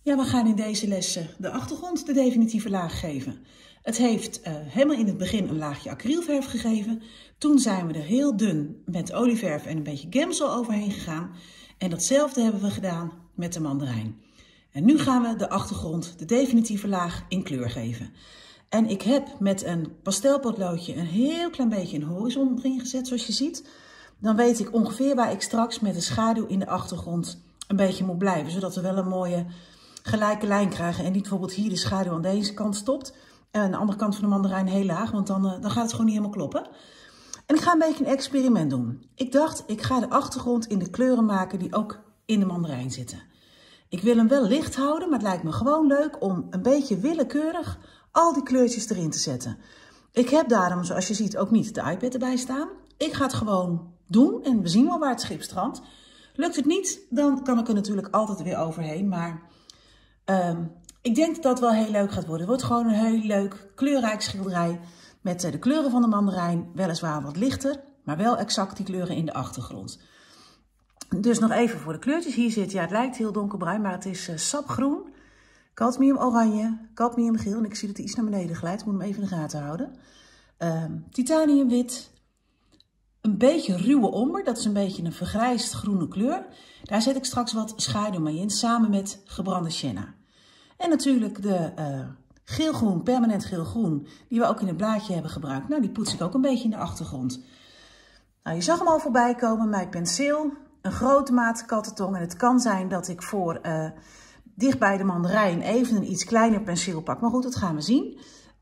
Ja, we gaan in deze les de achtergrond de definitieve laag geven. Het heeft helemaal in het begin een laagje acrylverf gegeven. Toen zijn we er heel dun met olieverf en een beetje gemsel overheen gegaan. En datzelfde hebben we gedaan met de mandarijn. En nu gaan we de achtergrond, de definitieve laag, in kleur geven. En ik heb met een pastelpotloodje een heel klein beetje een horizon erin gezet, zoals je ziet. Dan weet ik ongeveer waar ik straks met de schaduw in de achtergrond een beetje moet blijven. Zodat we wel een mooie gelijke lijn krijgen en niet bijvoorbeeld hier de schaduw aan deze kant stopt. En aan de andere kant van de mandarijn heel laag, want dan gaat het gewoon niet helemaal kloppen. En ik ga een beetje een experiment doen. Ik dacht, ik ga de achtergrond in de kleuren maken die ook in de mandarijn zitten. Ik wil hem wel licht houden, maar het lijkt me gewoon leuk om een beetje willekeurig al die kleurtjes erin te zetten. Ik heb daarom, zoals je ziet, ook niet de iPad erbij staan. Ik ga het gewoon doen en we zien wel waar het schip strandt. Lukt het niet, dan kan ik er natuurlijk altijd weer overheen. Maar ik denk dat dat wel heel leuk gaat worden. Het wordt gewoon een heel leuk kleurrijk schilderij met de kleuren van de mandarijn. Weliswaar wat lichter, maar wel exact die kleuren in de achtergrond. Dus nog even voor de kleurtjes. Hier zit, ja, het lijkt heel donkerbruin, maar het is sapgroen, cadmium oranje, cadmium geel. En ik zie dat hij iets naar beneden glijdt. Ik moet hem even in de gaten houden. Titanium wit. Een beetje ruwe omber, dat is een beetje een vergrijsd groene kleur. Daar zet ik straks wat schaduw mee in, samen met gebrande sienna. En natuurlijk de geelgroen, permanent geelgroen, die we ook in het blaadje hebben gebruikt. Nou, die poets ik ook een beetje in de achtergrond. Nou, je zag hem al voorbij komen, mijn penseel, een grote maat kattetong. En het kan zijn dat ik voor dicht bij de mandarijn even een iets kleiner penseel pak. Maar goed, dat gaan we zien.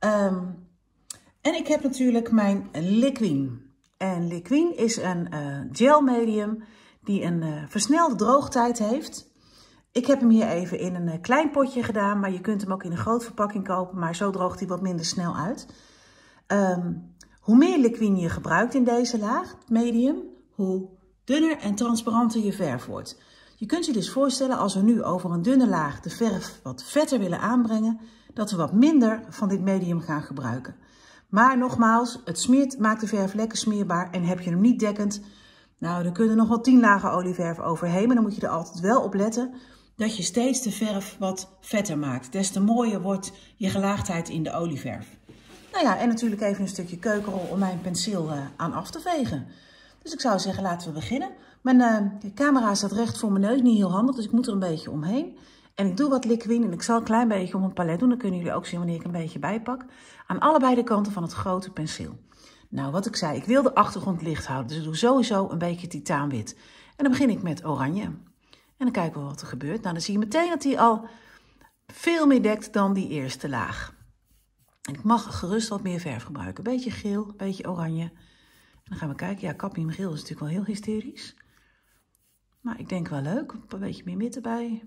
En ik heb natuurlijk mijn Liquin. En Liquin is een gel medium die een versnelde droogtijd heeft. Ik heb hem hier even in een klein potje gedaan, maar je kunt hem ook in een grote verpakking kopen, maar zo droogt hij wat minder snel uit. Hoe meer Liquin je gebruikt in deze laag, medium, hoe dunner en transparanter je verf wordt. Je kunt je dus voorstellen als we nu over een dunne laag de verf wat vetter willen aanbrengen, dat we wat minder van dit medium gaan gebruiken. Maar nogmaals, het maakt de verf lekker smeerbaar en heb je hem niet dekkend, nou, dan kunnen er nog wel 10 lagen olieverf overheen, maar dan moet je er altijd wel op letten dat je steeds de verf wat vetter maakt. Des te mooier wordt je gelaagdheid in de olieverf. Nou ja, en natuurlijk even een stukje keukenrol om mijn penseel aan af te vegen. Dus ik zou zeggen, laten we beginnen. Mijn camera staat recht voor mijn neus, niet heel handig, dus ik moet er een beetje omheen. En ik doe wat Liquin en ik zal een klein beetje om een palet doen. Dan kunnen jullie ook zien wanneer ik een beetje bijpak. Aan allebei de kanten van het grote penseel. Nou, wat ik zei, ik wil de achtergrond licht houden. Dus ik doe sowieso een beetje titaanwit. En dan begin ik met oranje. En dan kijken we wat er gebeurt. Nou, dan zie je meteen dat hij al veel meer dekt dan die eerste laag. En ik mag gerust wat meer verf gebruiken. Een beetje geel, een beetje oranje. En dan gaan we kijken. Ja, cadmiumgeel is natuurlijk wel heel hysterisch. Maar ik denk wel leuk. Een beetje meer wit erbij.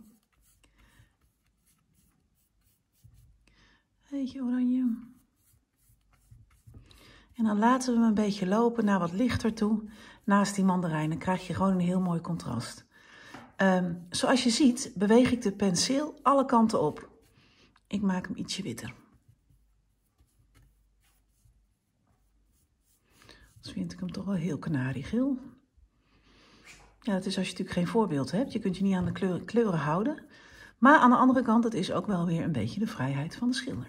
Beetje oranje. En dan laten we hem een beetje lopen naar wat lichter toe. Naast die mandarijn. Dan krijg je gewoon een heel mooi contrast. Zoals je ziet beweeg ik de penseel alle kanten op. Ik maak hem ietsje witter. Dus vind ik hem toch wel heel kanariegeel. Ja, dat is als je natuurlijk geen voorbeeld hebt. Je kunt je niet aan de kleuren houden. Maar aan de andere kant, het is ook wel weer een beetje de vrijheid van de schilder.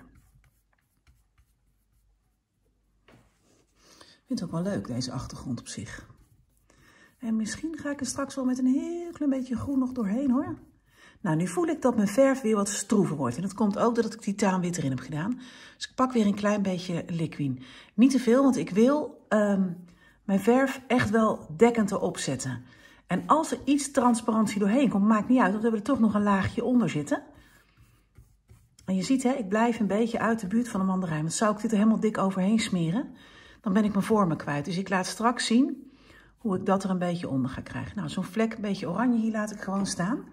Ik vind het ook wel leuk, deze achtergrond op zich. En misschien ga ik er straks wel met een heel klein beetje groen nog doorheen, hoor. Nou, nu voel ik dat mijn verf weer wat stroever wordt. En dat komt ook doordat ik titaanwit erin heb gedaan. Dus ik pak weer een klein beetje Liquin. Niet te veel, want ik wil mijn verf echt wel dekkend erop zetten. En als er iets transparantie doorheen komt, maakt niet uit, want we hebben er toch nog een laagje onder zitten. En je ziet, hè, ik blijf een beetje uit de buurt van de mandarijn. Want zou ik dit er helemaal dik overheen smeren, dan ben ik mijn vormen kwijt. Dus ik laat straks zien hoe ik dat er een beetje onder ga krijgen. Nou, zo'n vlek, een beetje oranje hier laat ik gewoon staan.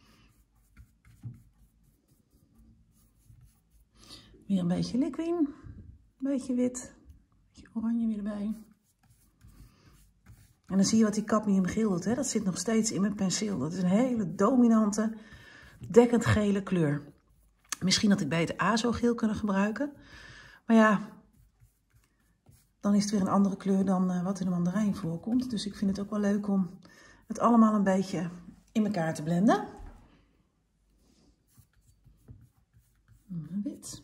Weer een beetje Liquin, een beetje wit, een beetje oranje weer erbij. En dan zie je wat die cadmiumgeel doet, hè? Dat zit nog steeds in mijn penseel. Dat is een hele dominante, dekkend gele kleur. Misschien had ik beter azogeel kunnen gebruiken. Maar ja, dan is het weer een andere kleur dan wat in de mandarijn voorkomt. Dus ik vind het ook wel leuk om het allemaal een beetje in elkaar te blenden. wit.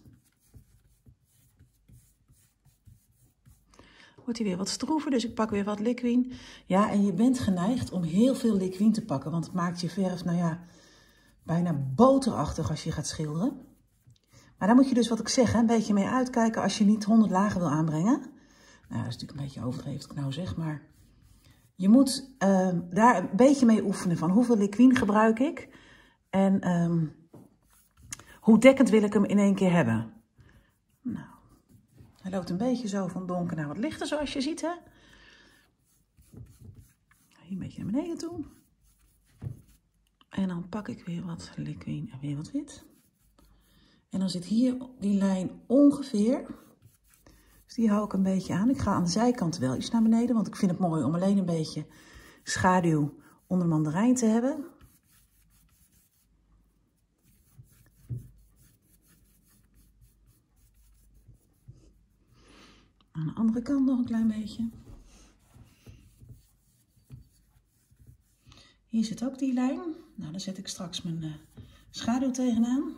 Wordt hij weer wat stroever, dus ik pak weer wat liquien. Ja, en je bent geneigd om heel veel liquien te pakken, want het maakt je verf, nou ja, bijna boterachtig als je gaat schilderen. Maar daar moet je dus, wat ik zeg, een beetje mee uitkijken als je niet 100 lagen wil aanbrengen. Nou, dat is natuurlijk een beetje overdreven, wat ik nou zeg, maar je moet daar een beetje mee oefenen van hoeveel liquien gebruik ik en hoe dekkend wil ik hem in één keer hebben. Nou, hij loopt een beetje zo van donker naar wat lichter, zoals je ziet, hè. Hier een beetje naar beneden toe. En dan pak ik weer wat liquien en weer wat wit. En dan zit hier die lijn ongeveer. Dus die hou ik een beetje aan. Ik ga aan de zijkant wel iets naar beneden, want ik vind het mooi om alleen een beetje schaduw onder de mandarijn te hebben. Aan de andere kant nog een klein beetje. Hier zit ook die lijn. Nou, daar zet ik straks mijn schaduw tegenaan.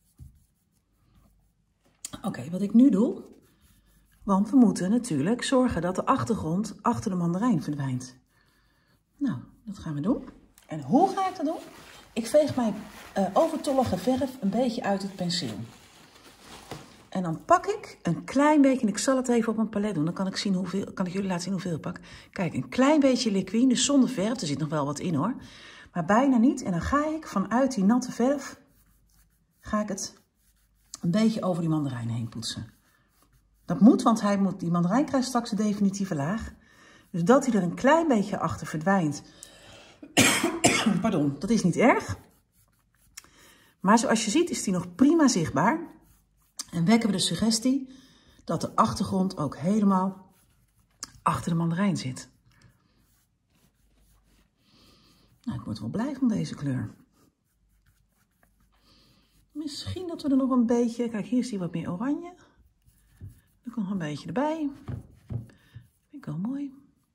Oké, wat ik nu doe, want we moeten natuurlijk zorgen dat de achtergrond achter de mandarijn verdwijnt. Nou, dat gaan we doen. En hoe ga ik dat doen? Ik veeg mijn overtollige verf een beetje uit het penseel. En dan pak ik een klein beetje, en ik zal het even op een palet doen, dan kan ik jullie laten zien hoeveel ik pak. Kijk, een klein beetje liquien, dus zonder verf, er zit nog wel wat in hoor. Maar bijna niet. En dan ga ik vanuit die natte verf, ga ik het een beetje over die mandarijn heen poetsen. Dat moet, want die mandarijn krijgt straks de definitieve laag. Dus dat hij er een klein beetje achter verdwijnt. Pardon, dat is niet erg. Maar zoals je ziet is die nog prima zichtbaar. En wekken we de suggestie dat de achtergrond ook helemaal achter de mandarijn zit. Nou, ik word wel blij van deze kleur. Misschien dat we er nog een beetje... Kijk, hier is die wat meer oranje. Er komt nog een beetje erbij. Vind ik wel mooi.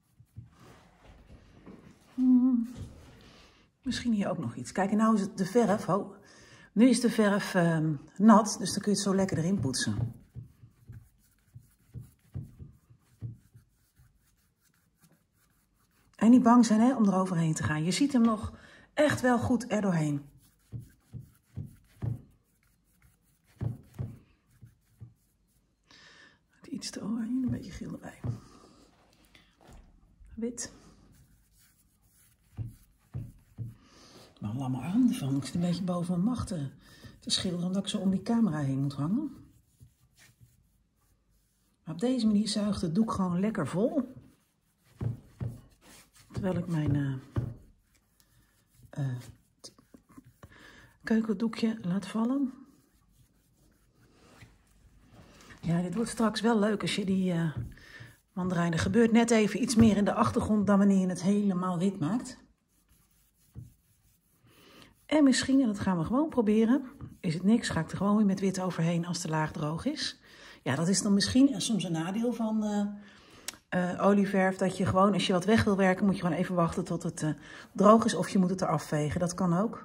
Misschien hier ook nog iets. Kijk, en nou is het de verf... Oh, nu is de verf nat, dus dan kun je het zo lekker erin poetsen. En niet bang zijn hè, om eroverheen te gaan. Je ziet hem nog echt wel goed erdoorheen. Iets te oranje, een beetje geel erbij. Wit. Maar lamme arm ervan. Ik zit een beetje boven mijn macht te schilderen, omdat ik zo om die camera heen moet hangen. Maar op deze manier zuigt het doek gewoon lekker vol. Terwijl ik mijn keukendoekje laat vallen. Ja, dit wordt straks wel leuk als je die mandarijn... Er gebeurt net even iets meer in de achtergrond dan wanneer je het helemaal wit maakt. En misschien, en dat gaan we gewoon proberen, is het niks, ga ik er gewoon weer met wit overheen als de laag droog is. Ja, dat is dan misschien soms een nadeel van olieverf, dat je gewoon, als je wat weg wil werken, moet je gewoon even wachten tot het droog is of je moet het eraf vegen. Dat kan ook.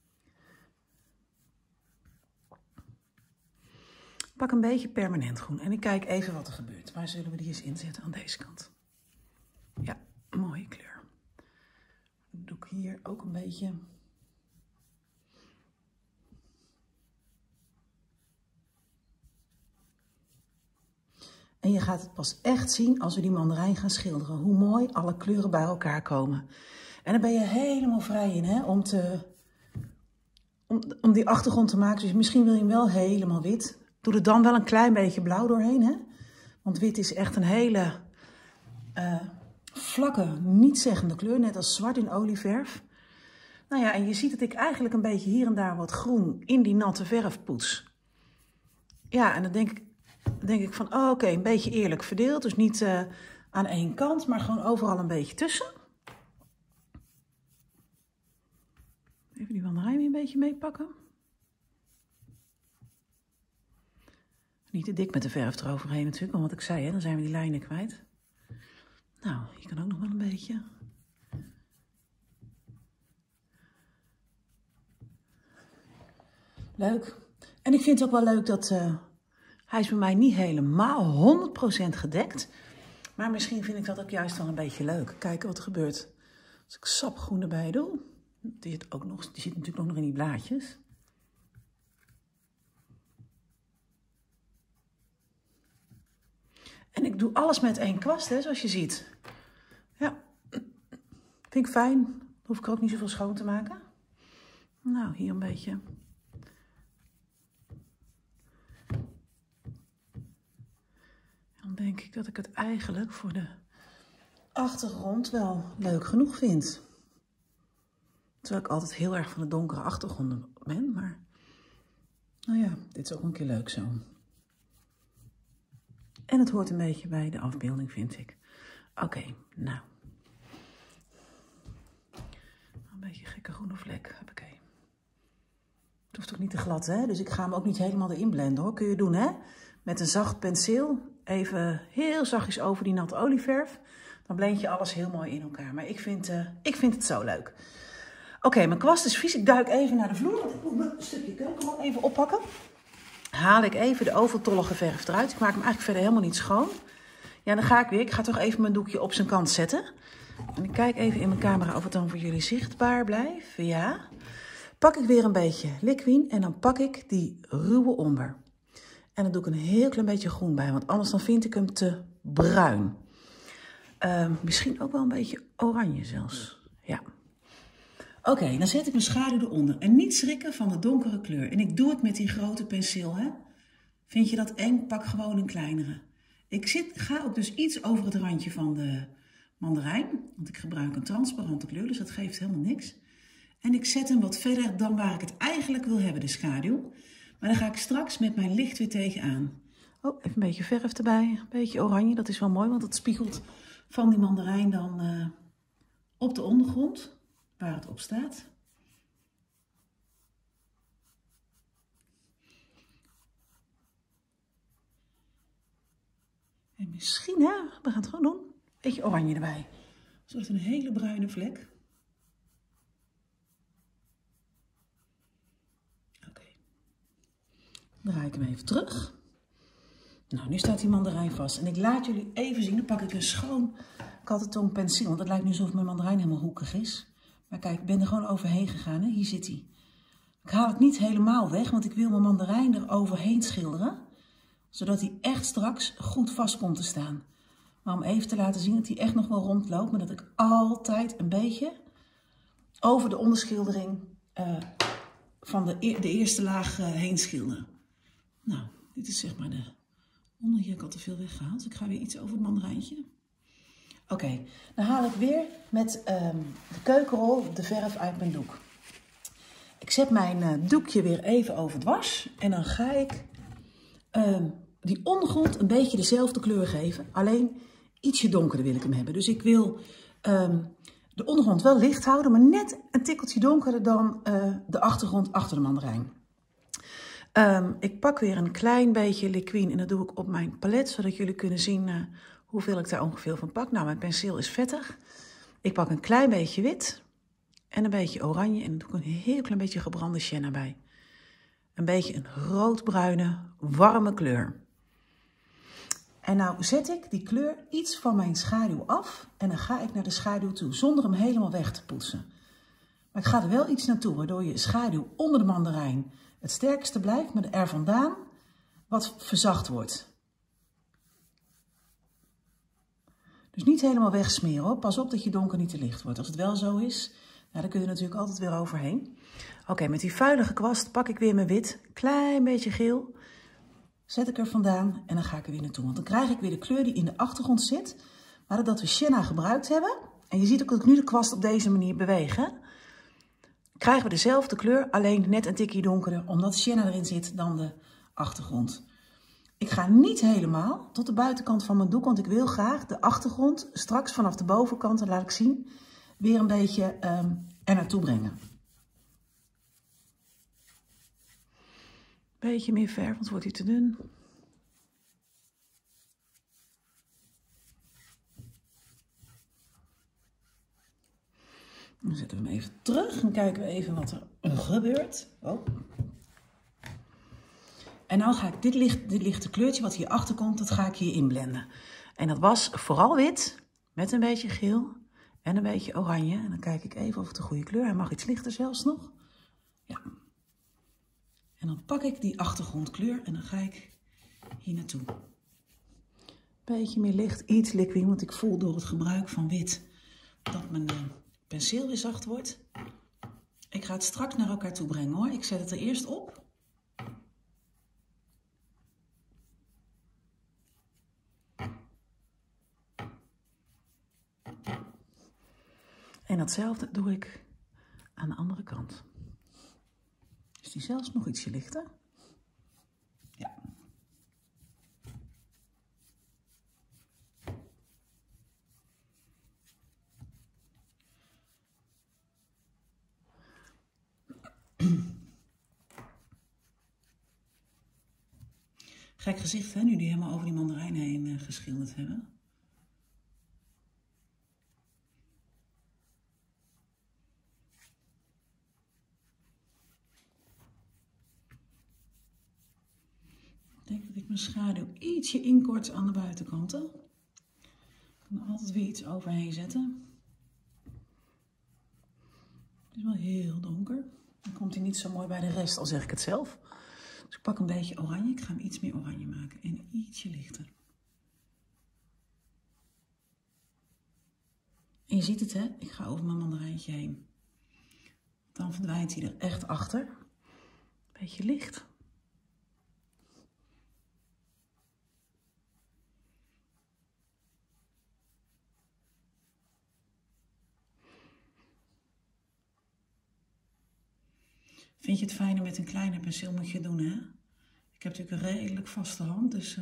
Ik pak een beetje permanent groen en ik kijk even wat er gebeurt. Waar zullen we die eens inzetten? Aan deze kant. Ja, mooie kleur. Dan doe ik hier ook een beetje... En je gaat het pas echt zien als we die mandarijn gaan schilderen. Hoe mooi alle kleuren bij elkaar komen. En dan ben je helemaal vrij in hè, om die achtergrond te maken. Dus misschien wil je hem wel helemaal wit. Doe er dan wel een klein beetje blauw doorheen. Hè? Want wit is echt een hele vlakke, nietszeggende kleur. Net als zwart in olieverf. Nou ja, en je ziet dat ik eigenlijk een beetje hier en daar wat groen in die natte verf poets. Ja, en dan denk ik van, oh, oké, een beetje eerlijk verdeeld. Dus niet aan één kant, maar gewoon overal een beetje tussen. Even die mandarijn weer een beetje meepakken. Niet te dik met de verf eroverheen natuurlijk, want wat ik zei, hè, dan zijn we die lijnen kwijt. Nou, je kan ook nog wel een beetje. Leuk. En ik vind het ook wel leuk dat hij is bij mij niet helemaal 100% gedekt. Maar misschien vind ik dat ook juist wel een beetje leuk. Kijken wat er gebeurt als ik sapgroen erbij doe. Die zit natuurlijk ook nog in die blaadjes. En ik doe alles met één kwast, hè, zoals je ziet. Ja, vind ik fijn. Dan hoef ik er ook niet zoveel schoon te maken. Nou, hier een beetje. Dan denk ik dat ik het eigenlijk voor de achtergrond wel leuk genoeg vind. Terwijl ik altijd heel erg van de donkere achtergronden ben, maar nou ja, dit is ook een keer leuk zo. En het hoort een beetje bij de afbeelding, vind ik. Oké, nou. Een beetje een gekke groene vlek, hoppakee. Het hoeft ook niet te glad, hè? Dus ik ga hem ook niet helemaal erin blenden, hoor. Kun je doen, hè? Met een zacht penseel, even heel zachtjes over die natte olieverf. Dan blend je alles heel mooi in elkaar. Maar ik vind het zo leuk. Oké, mijn kwast is vies. Ik duik even naar de vloer, want ik moet mijn stukje keukenrol even oppakken. Haal ik even de overtollige verf eruit. Ik maak hem eigenlijk verder helemaal niet schoon. Ja, dan ga ik weer. Ik ga toch even mijn doekje op zijn kant zetten. En ik kijk even in mijn camera of het dan voor jullie zichtbaar blijft. Ja. Pak ik weer een beetje liquid en dan pak ik die ruwe omber. En dan doe ik een heel klein beetje groen bij, want anders dan vind ik hem te bruin. Misschien ook wel een beetje oranje zelfs. Ja. Oké, dan zet ik mijn schaduw eronder. En niet schrikken van de donkere kleur. En ik doe het met die grote penseel, hè. Vind je dat eng? Pak gewoon een kleinere. Ik ga ook dus iets over het randje van de mandarijn. Want ik gebruik een transparante kleur, dus dat geeft helemaal niks. En ik zet hem wat verder dan waar ik het eigenlijk wil hebben, de schaduw. Maar dan ga ik straks met mijn licht weer tegenaan. Oh, even een beetje verf erbij. Een beetje oranje, dat is wel mooi, want het spiegelt van die mandarijn dan op de ondergrond, waar het op staat. En misschien, hè, we gaan het gewoon doen, een beetje oranje erbij. Zodat een hele bruine vlek. Oké. Dan draai ik hem even terug. Nou, nu staat die mandarijn vast. En ik laat jullie even zien. Dan pak ik een schoon kattenton penseel. Want het lijkt nu alsof mijn mandarijn helemaal hoekig is. Maar kijk, ik ben er gewoon overheen gegaan. Hè? Hier zit hij. Ik haal het niet helemaal weg, want ik wil mijn mandarijn er overheen schilderen. Zodat hij echt straks goed vast komt te staan. Maar om even te laten zien dat hij echt nog wel rondloopt. Maar dat ik altijd een beetje over de onderschildering van de eerste laag heen schilder. Nou, dit is zeg maar de onder. Hier heb ik al te veel weggehaald. Dus ik ga weer iets over het mandarijntje. Oké, dan haal ik weer met de keukenrol de verf uit mijn doek. Ik zet mijn doekje weer even over dwars. En dan ga ik die ondergrond een beetje dezelfde kleur geven. Alleen ietsje donkerder wil ik hem hebben. Dus ik wil de ondergrond wel licht houden, maar net een tikkeltje donkerder dan de achtergrond achter de mandarijn. Ik pak weer een klein beetje liquid en dat doe ik op mijn palet, zodat jullie kunnen zien hoeveel ik daar ongeveer van pak. Nou, mijn penseel is vettig. Ik pak een klein beetje wit en een beetje oranje en dan doe ik een heel klein beetje gebrande sienna bij. Een beetje een roodbruine, warme kleur. En nou zet ik die kleur iets van mijn schaduw af en dan ga ik naar de schaduw toe, zonder hem helemaal weg te poetsen. Maar ik ga er wel iets naartoe, waardoor je schaduw onder de mandarijn het sterkste blijft, maar er vandaan wat verzacht wordt. Dus niet helemaal wegsmeren, hoor. Pas op dat je donker niet te licht wordt. Als het wel zo is, nou, dan kun je natuurlijk altijd weer overheen. Oké, met die vuilige kwast pak ik weer mijn wit, klein beetje geel. Zet ik er vandaan en dan ga ik er weer naartoe. Want dan krijg ik weer de kleur die in de achtergrond zit. Maar dat we sienna gebruikt hebben. En je ziet ook dat ik nu de kwast op deze manier beweeg. Hè? Krijgen we dezelfde kleur, alleen net een tikje donkerder. Omdat sienna erin zit dan de achtergrond. Ik ga niet helemaal tot de buitenkant van mijn doek. Want ik wil graag de achtergrond straks vanaf de bovenkant, en laat ik zien, weer een beetje er naartoe brengen. Beetje meer verf, want wordt hij te dun. Dan zetten we hem even terug en kijken we even wat er gebeurt. Oh. En nou ga ik dit lichte kleurtje wat hierachter komt, dat ga ik hier inblenden. En dat was vooral wit, met een beetje geel en een beetje oranje. En dan kijk ik even of het de goede kleur is. Hij mag iets lichter zelfs nog. Ja. En dan pak ik die achtergrondkleur en dan ga ik hier naartoe. Beetje meer licht, iets liquid, want ik voel door het gebruik van wit dat mijn penseel weer zacht wordt. Ik ga het straks naar elkaar toe brengen hoor. Ik zet het er eerst op. En datzelfde doe ik aan de andere kant. Is die zelfs nog ietsje lichter? Ja. Gek gezicht hè, nu die helemaal over die mandarijn heen geschilderd hebben. Ik denk dat ik mijn schaduw ietsje inkort aan de buitenkanten. Ik kan er altijd weer iets overheen zetten. Het is wel heel donker. Dan komt hij niet zo mooi bij de rest, al zeg ik het zelf. Dus ik pak een beetje oranje. Ik ga hem iets meer oranje maken en ietsje lichter. En je ziet het hè, ik ga over mijn mandarijntje heen. Dan verdwijnt hij er echt achter. Beetje licht. Vind je het fijner met een kleiner penseel moet je doen, hè? Ik heb natuurlijk een redelijk vaste hand, dus...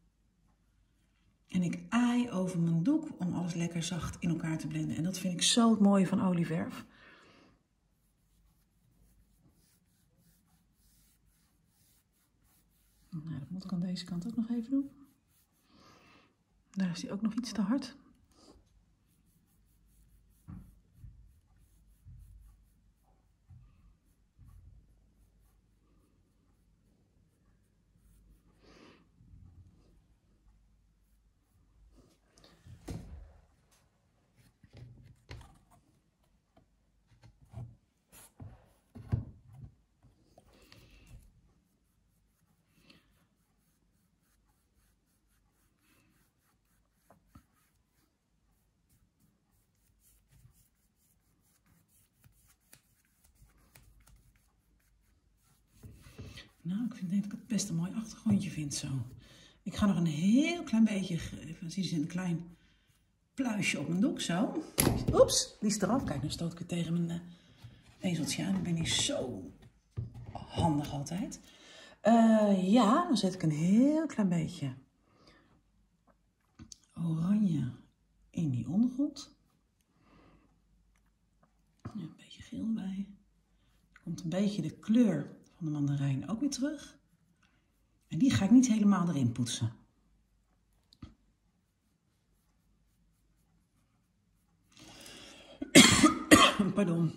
En ik aai over mijn doek om alles lekker zacht in elkaar te blenden. En dat vind ik zo het mooie van olieverf. Nou, dat moet ik aan deze kant ook nog even doen. Daar is die ook nog iets te hard. Nou, ik denk dat ik het best een mooi achtergrondje vind zo. Ik ga nog een heel klein beetje, even zien ze een klein pluisje op mijn doek, zo. Oeps, die is eraf. Kijk, nu stoot ik het tegen mijn ezeltje aan. Ik ben niet zo handig altijd. Ja, dan zet ik een heel klein beetje oranje in die ondergrond. Een beetje geel erbij. Er komt een beetje de kleur van de mandarijn ook weer terug. En die ga ik niet helemaal erin poetsen. Pardon.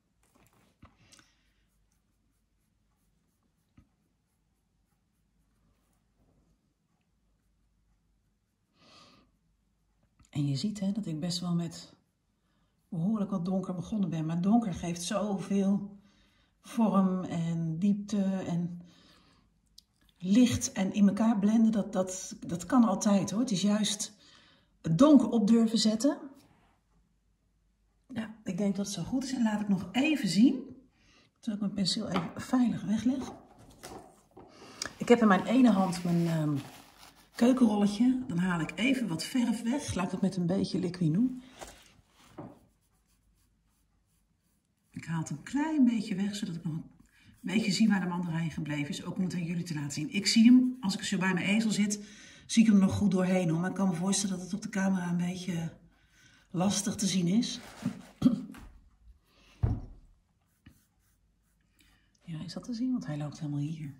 En je ziet hè, dat ik best wel met behoorlijk wat donker begonnen ben. Maar donker geeft zoveel vorm en diepte en licht en in elkaar blenden. Dat kan altijd hoor. Het is juist het donker op durven zetten. Ja, ik denk dat het zo goed is. En laat ik nog even zien, terwijl ik mijn penseel even veilig wegleg. Ik heb in mijn ene hand mijn keukenrolletje. Dan haal ik even wat verf weg. Laat ik het met een beetje liquid doen. Ik haal het een klein beetje weg, zodat ik nog een beetje zie waar de mandarijn gebleven is. Ook om het aan jullie te laten zien. Ik zie hem, als ik zo bij mijn ezel zit, zie ik hem er nog goed doorheen hoor. Maar ik kan me voorstellen dat het op de camera een beetje lastig te zien is. Ja, is dat te zien? Want hij loopt helemaal hier.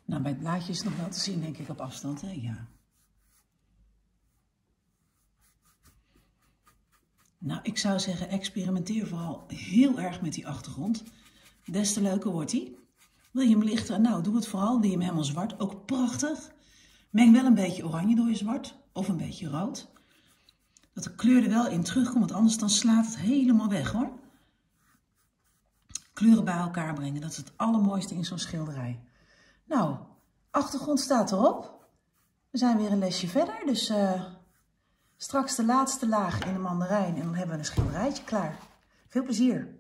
Nou, bij het blaadje is het nog wel te zien, denk ik, op afstand, hè? Ja. Nou, ik zou zeggen, experimenteer vooral heel erg met die achtergrond. Des te leuker wordt die. Wil je hem lichter? Nou, doe het vooral. Wil je hem helemaal zwart? Ook prachtig. Meng wel een beetje oranje door je zwart. Of een beetje rood. Dat de kleur er wel in terugkomt, want anders dan slaat het helemaal weg, hoor. Kleuren bij elkaar brengen, dat is het allermooiste in zo'n schilderij. Nou, achtergrond staat erop. We zijn weer een lesje verder, dus straks de laatste laag in de mandarijn en dan hebben we een schilderijtje klaar. Veel plezier!